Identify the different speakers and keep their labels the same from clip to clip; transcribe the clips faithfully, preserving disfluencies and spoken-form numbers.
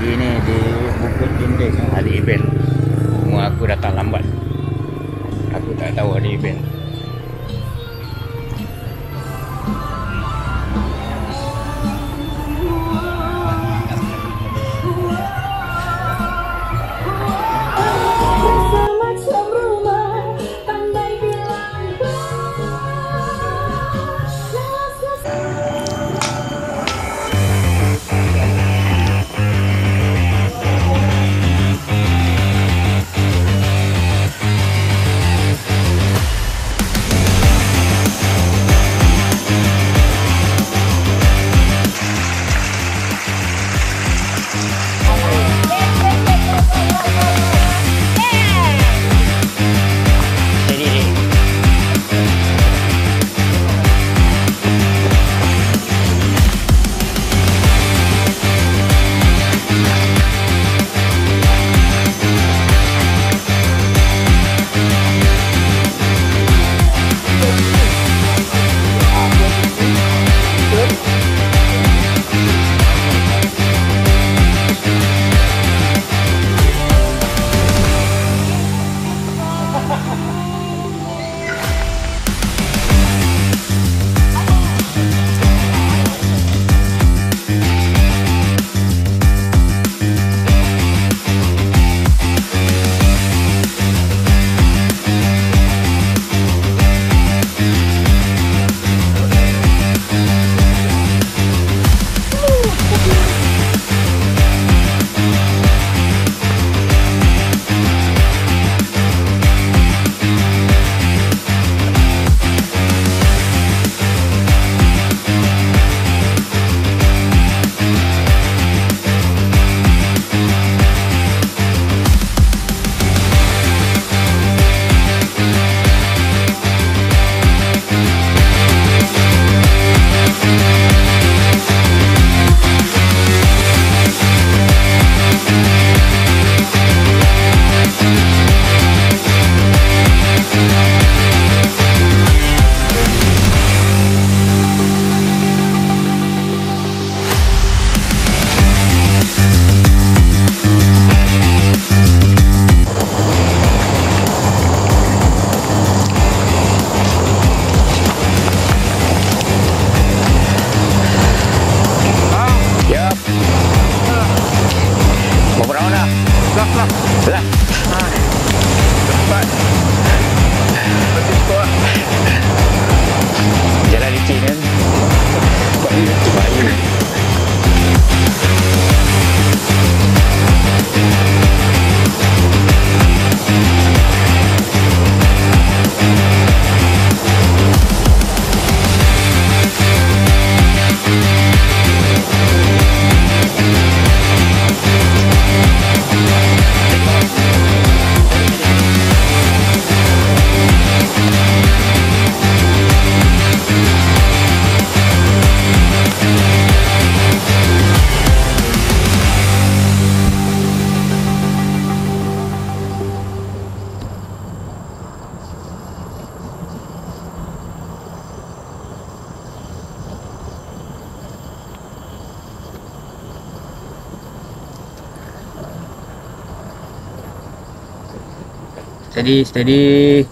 Speaker 1: Tadi ni di Bukit Dinding ada event. Semua aku datang lambat. Aku tak tahu ada event. Steady, steady.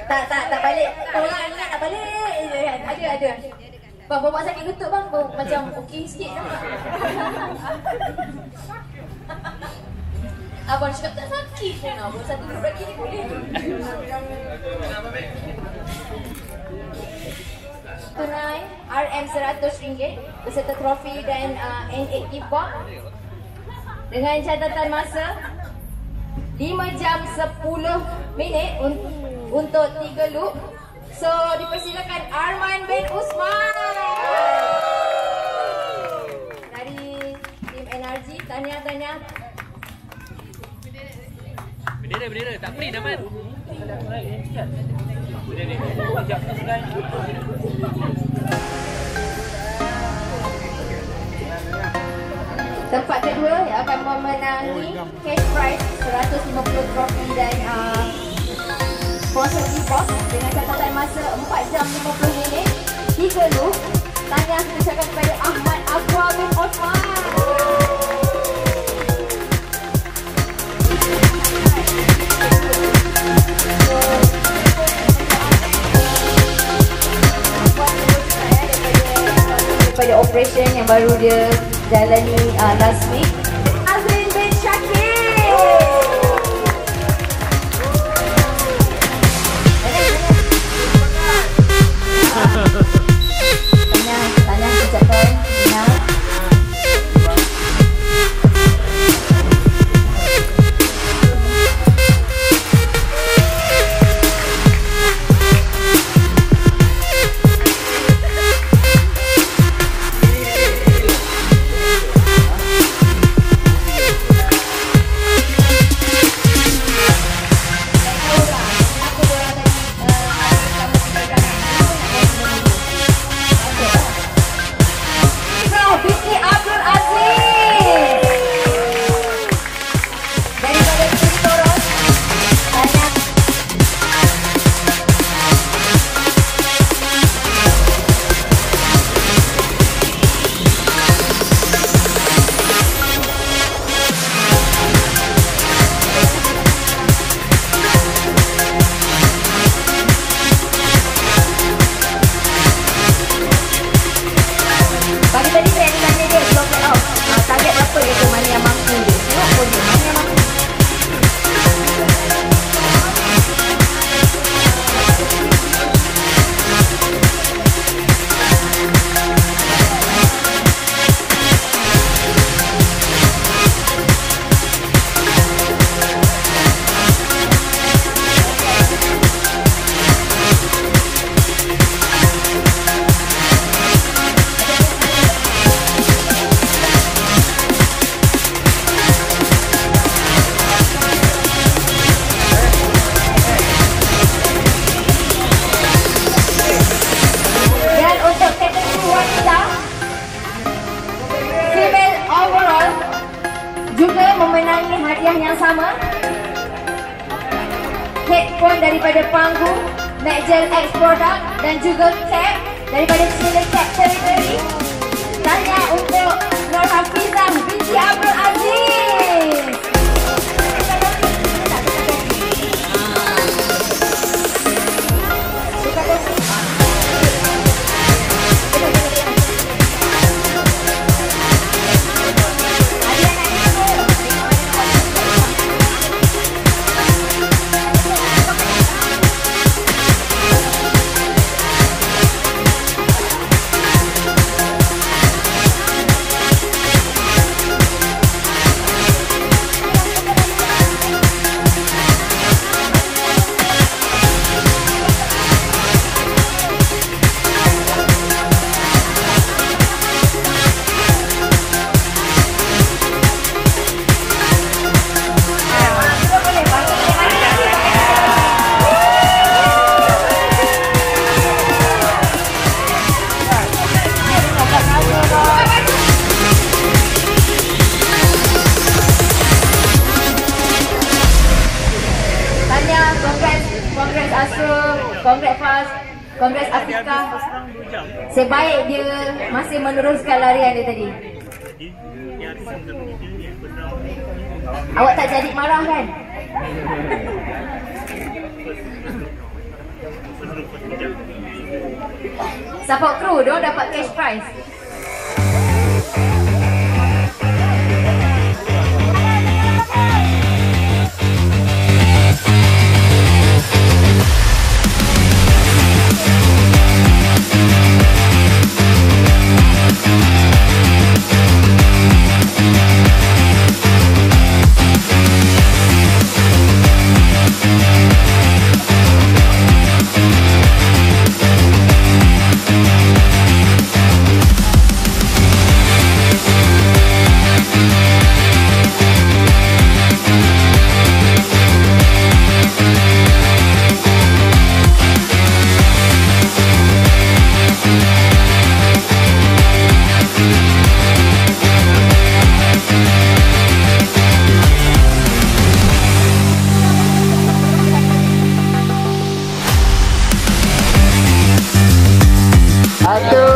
Speaker 2: Tak, tak, tak balik. Orang ingat tak balik je kan. Ada, ada. Bang, bawa sakit lutut bang. Bawa macam okey sikit nampak. Abang cakap tak sakit pun. Abang satu grup lagi ni boleh. Tunai R M seratus ringgit beserta trofi dan uh, N eight gift box dengan catatan masa lima jam sepuluh minit un untuk tiga loop. So dipersilakan Arman bin Usman dari tim N R G. Tahniah-tahniah.
Speaker 3: Bendera, bendera. Tak print Ahmad.
Speaker 2: Tempat kedua yang akan memenangi cash prize seratus lima puluh trofi dan uh, sponsor e-box dengan catatan masa empat jam lima puluh minit. Tiga loop. Tahniah diucapkan kepada Ahmad Akwa bin Osman. Daripada operation yang baru dia jalani uh, last week, Azrin bin Syakir. Tanya, tanya ucapkan Nina. Memenangi hadiah yang sama, headphone daripada panggung Magel X Product dan juga cap daripada Silent Cap Territory. Tanya untuk Nur Hafizah binti Abdul Aziz. Kongres Asro, Kongres Fast, Kongres Afrika. Sebaik dia masih meneruskan larian dia tadi. Awak tak jadi marah kan? Support crew dong dapat cash prize.
Speaker 1: Satu,